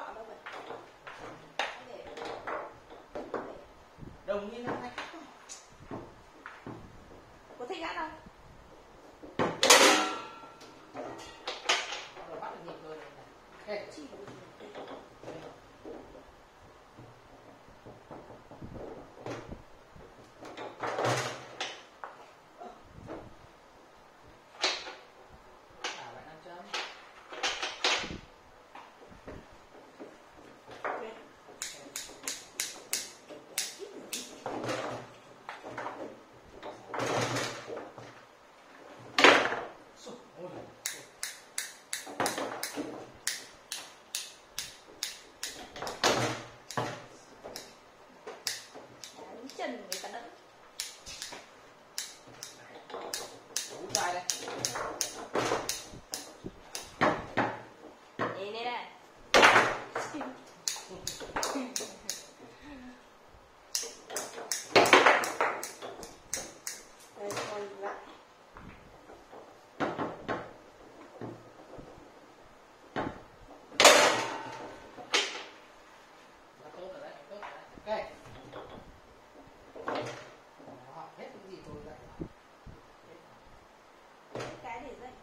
gọn đâu vậy? Đồng như năm nay Có thích gắt không? bắt được nhịp rồi này. Chị bạn ăn chấm. chân người ta đỡ. Đủ tay đây. Nhìn đây này. Đây coi lại. Tốt rồi đấy, tốt rồi đấy. Ok. Học hết những gì tôi dạy. Cái để dậy.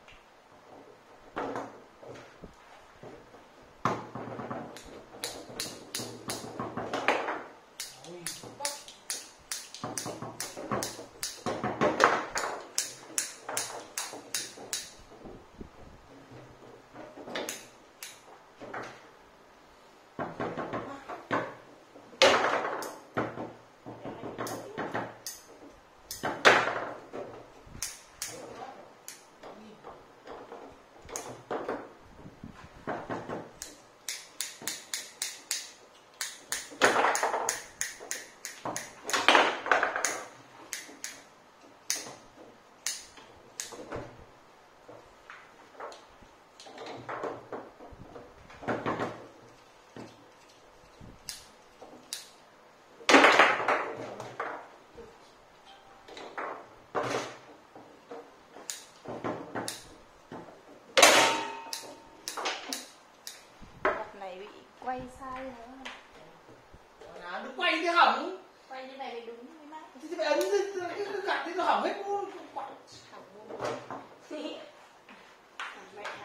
Ôi, Cặp này bị quay sai nữa. nào nó quay cái hỏng. Quay như này mới đúng với mát. Thì phải ấn cái gạt đi nó hỏng hết. Hỏng vô. Mẹ